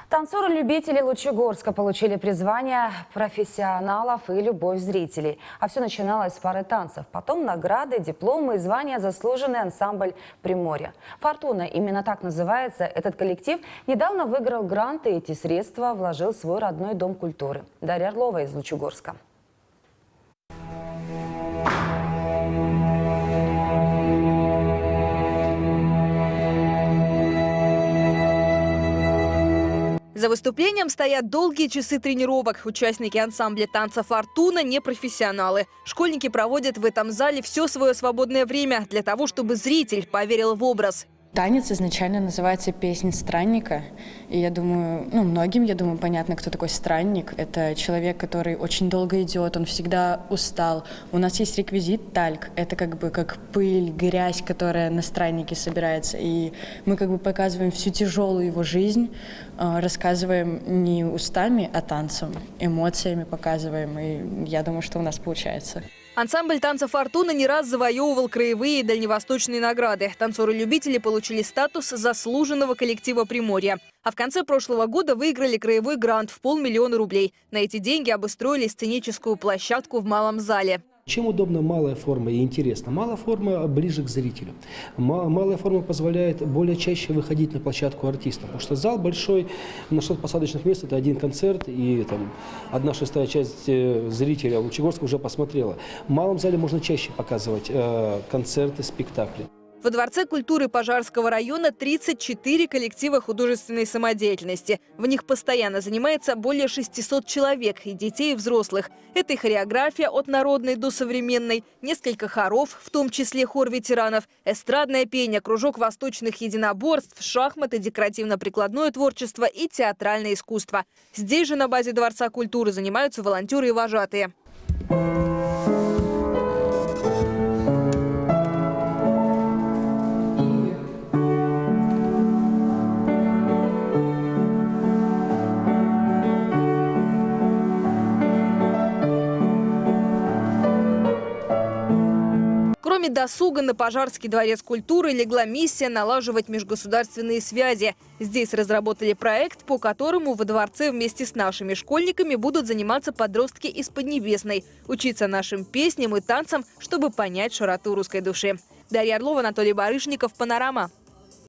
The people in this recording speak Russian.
Танцоры-любители Лучегорска получили призвание профессионалов и любовь зрителей. А все начиналось с пары танцев. Потом награды, дипломы и звания заслуженный ансамбль Приморья. «Фортуна» — именно так называется этот коллектив. Недавно выиграл грант и эти средства вложил в свой родной дом культуры. Дарья Орлова из Лучегорска. За выступлением стоят долгие часы тренировок. Участники ансамбля танца «Фортуна» не профессионалы. Школьники проводят в этом зале все свое свободное время для того, чтобы зритель поверил в образ. Танец изначально называется «Песнь странника». И я думаю, многим, понятно, кто такой странник. Это человек, который очень долго идет, он всегда устал. У нас есть реквизит тальк. Это как пыль, грязь, которая на страннике собирается. И мы показываем всю тяжелую его жизнь, рассказываем не устами, а танцем, эмоциями показываем. И я думаю, что у нас получается. Ансамбль танца «Фортуна» не раз завоевывал краевые и дальневосточные награды. Танцоры-любители получили статус заслуженного коллектива Приморья. А в конце прошлого года выиграли краевой грант в 500 000 рублей. На эти деньги обустроили сценическую площадку в малом зале. Чем удобна малая форма и интересна? Малая форма ближе к зрителю. Малая форма позволяет более чаще выходить на площадку артиста. Потому что зал большой, на 6 посадочных мест, это один концерт, и 1/6 часть зрителя Лучегорска уже посмотрела. В малом зале можно чаще показывать концерты, спектакли. Во Дворце культуры Пожарского района 34 коллектива художественной самодеятельности. В них постоянно занимается более 600 человек, и детей, и взрослых. Это и хореография от народной до современной, несколько хоров, в том числе хор ветеранов, эстрадное пение, кружок восточных единоборств, шахматы, декоративно-прикладное творчество и театральное искусство. Здесь же на базе Дворца культуры занимаются волонтеры и вожатые. Кроме досуга, на Пожарский дворец культуры легла миссия налаживать межгосударственные связи. Здесь разработали проект, по которому во дворце вместе с нашими школьниками будут заниматься подростки из Поднебесной, учиться нашим песням и танцам, чтобы понять широту русской души. Дарья Орлова, Анатолий Барышников, «Панорама».